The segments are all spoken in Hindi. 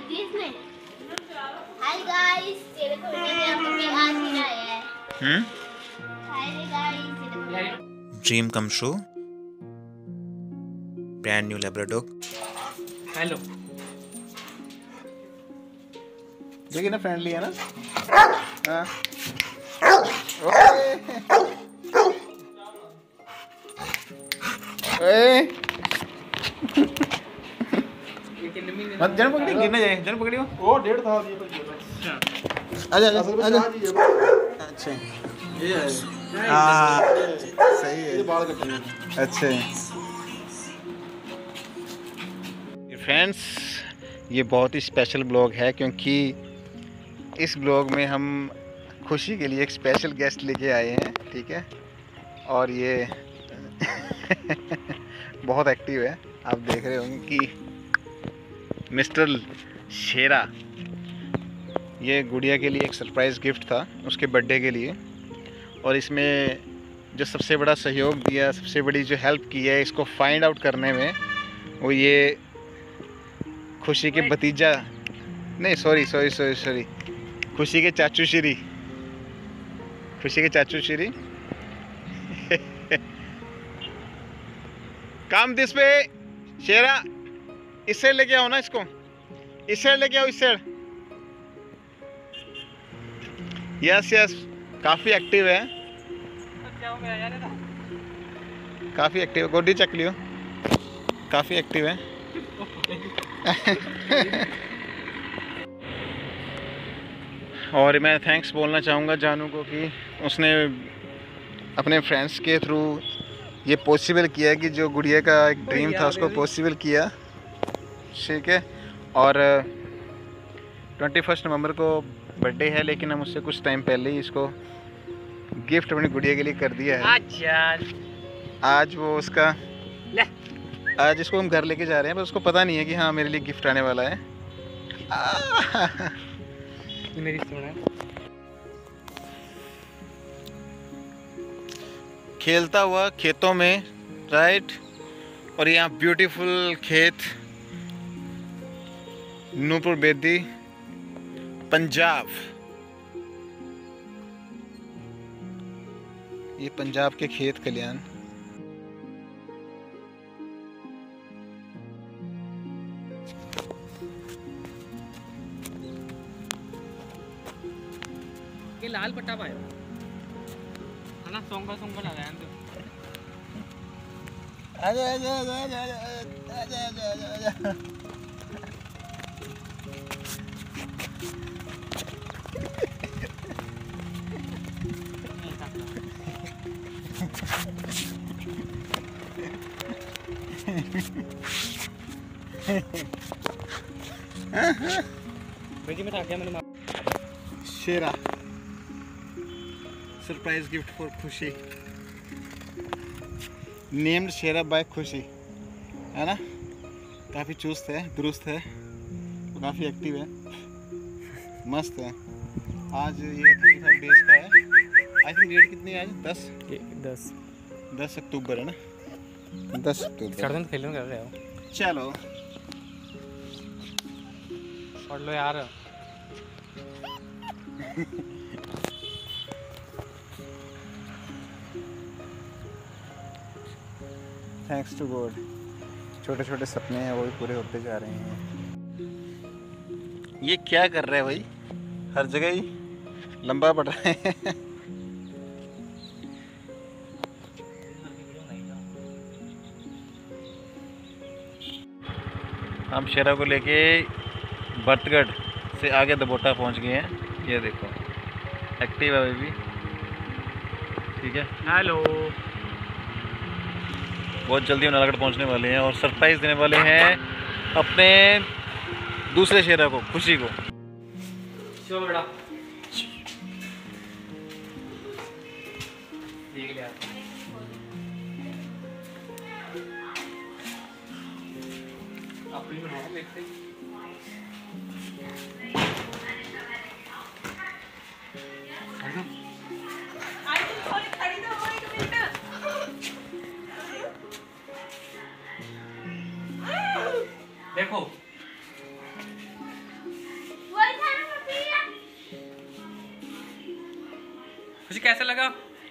किसने? हाय गाइस, तेरे को मैंने आज ही आया है। Hi guys, dream come true, brand new Labrador. Hello, देखिए ना, फ्रेंडली है ना। हाँ। मत जन पकड़ी, गिरने जाए। जन पकड़ी वो 1.5 था ये पर। आजा आजा। अच्छा ये है। हाँ सही है। ये बाल कटेंगे। अच्छा फ्रेंड्स, ये बहुत ही स्पेशल ब्लॉग है क्योंकि इस ब्लॉग में हम खुशी के लिए एक स्पेशल गेस्ट लेके आए हैं, ठीक है। और ये बहुत एक्टिव है, आप देख रहे होंगे कि मिस्टर शेरा। ये गुड़िया के लिए एक सरप्राइज़ गिफ्ट था उसके बर्थडे के लिए, और इसमें जो सबसे बड़ा सहयोग दिया, सबसे बड़ी जो हेल्प की है इसको फाइंड आउट करने में, वो ये खुशी के भतीजा नहीं, सॉरी खुशी के चाचू श्री, काम दिस पे शेरा, इस साइड लेके आओ ना, इसको इस साइड लेके आओ, इस साइड। यस काफी एक्टिव है, काफी एक्टिव है। गोडी चक लियो, काफी एक्टिव है। और मैं थैंक्स बोलना चाहूँगा जानू को कि उसने अपने फ्रेंड्स के थ्रू ये पॉसिबल किया कि जो गुड़िया का एक ड्रीम था उसको पॉसिबल किया, ठीक है। और 21 नवंबर को बर्थडे है, लेकिन हम उससे कुछ टाइम पहले ही इसको गिफ्ट अपनी गुड़िया के लिए कर दिया है। आज वो उसका आज इसको हम घर लेके जा रहे हैं, पर उसको पता नहीं है कि हाँ मेरे लिए गिफ्ट आने वाला है। मेरी सुना खेलता हुआ खेतों में, राइट। और यहाँ ब्यूटीफुल खेत, नूपुर बेदी, पंजाब। ये पंजाब के खेत खलियान। ये लाल पट्टा पायो है ना, सोंगा लगा है तो। आजा। में था क्या मैंने Shera, surprise gift for Khushi, named Shera by Khushi, है ना। काफ़ी चुस्त है, दुरुस्त है, तो काफ़ी एक्टिव है, मस्त है। आज ये 35 डेज का है। आई थिंक डेट कितनी है आज? 10 अक्टूबर है ना, 10 अक्टूबर। खेलने कर रहे हो, चलो पढ़ लो यार। थैंक्स टू गॉड, छोटे छोटे सपने हैं वो भी पूरे होते जा रहे हैं। ये क्या कर रहे हैं भाई, हर जगह ही लंबा पड़ रहा है। हम शेरा को लेके बरतगढ़ से आगे दबोटा पहुंच गए हैं। ये देखो एक्टिव है बेबी, ठीक है। हेलो, बहुत जल्दी हम नालागढ़ पहुंचने वाले हैं और सरप्राइज़ देने वाले हैं अपने दूसरे शेरा को, खुशी को। चलो बेटा, देख लिया अपनी बनाओ, देखते हैं। देखो खुशी कैसा लगा?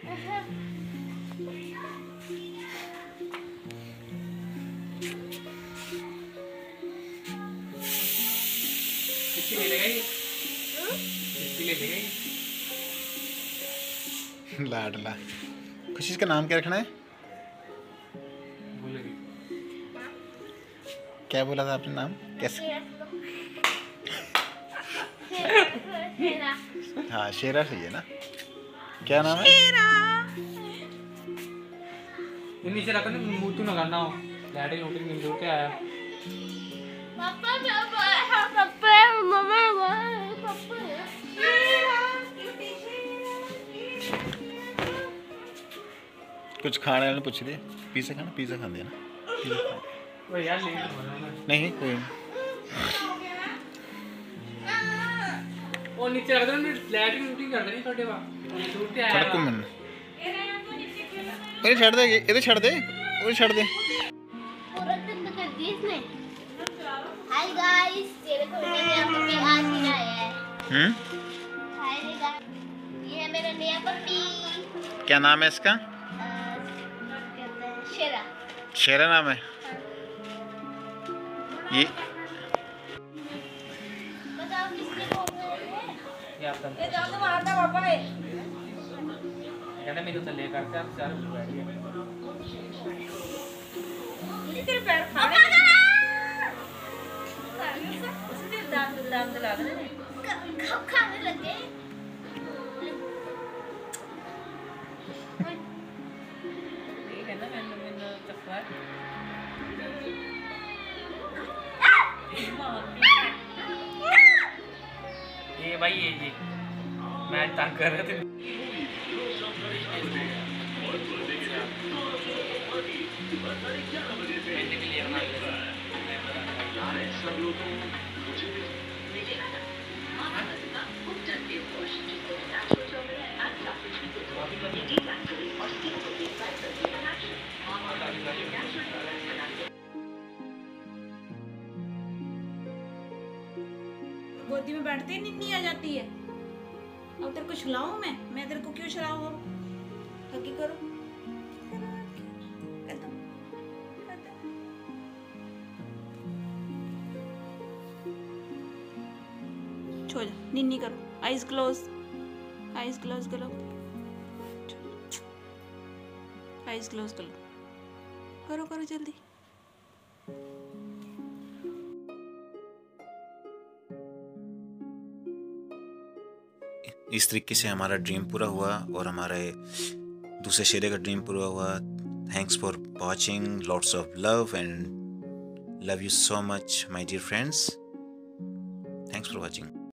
ले लेगा ये? ले लेगा ये? लाडला। खुशी इसका नाम क्या रखना है? बोलेगी। क्या बोला था आपने नाम? कैसे? हाँ शेरा सही है ना? क्या नाम है? ये नीचे रखो ना, मुंह तो ना करना हो। डैडी नोटिस नहीं जोड़ के आया। पापा पापा मम्मा पापा कुछ खाने वाले पूछ रहे पिज़्ज़ा खाना? पिज़्ज़ा खाते हैं ना? पिज़्ज़ा खाते हैं। वो यार लेट हो रहा है। नहीं कोई वो नीचे रख दो ना, डैडी नोटिस कर रही छोटे बा। जोड़ के आया। छड़ को मन अरे छड़ दे इधर छड़ दे वो छड़ दे। पूरा दिन कर दी इसने। हाय गाइस, तेरे को वीडियो में आपको भी आज ही आया है। हाय गाइस, ये है मेरा नया पप्पी। क्या नाम है इसका? कहते हैं शेरा। शेरा नाम है ये। बताओ किसके को ये आपका ये जान तो मारता पापा है। कहना मेरे तो लेकर से आप चार बैठ गए। ये तेरे पैर खाने उसने दांत लगा रहे हैं। कब खाने लगे? ये कहना मैंने चक्कर। ये भाई ये मैं तंग कर रहे थे। गोदी में बैठते ही नींद आ जाती है। अब तेरे को छुलाऊं मैं तेरे को क्यों छुलाऊं? अब हकी करो कदम कदम। छो जा, निन्नी करो। आइज क्लोज करो। आइज क्लोज करो जल्दी। इस तरीके से हमारा ड्रीम पूरा हुआ और हमारे दूसरे शेरे का ड्रीम पूरा हुआ। Thanks for watching, lots of love and love you so much my dear friends. Thanks for watching.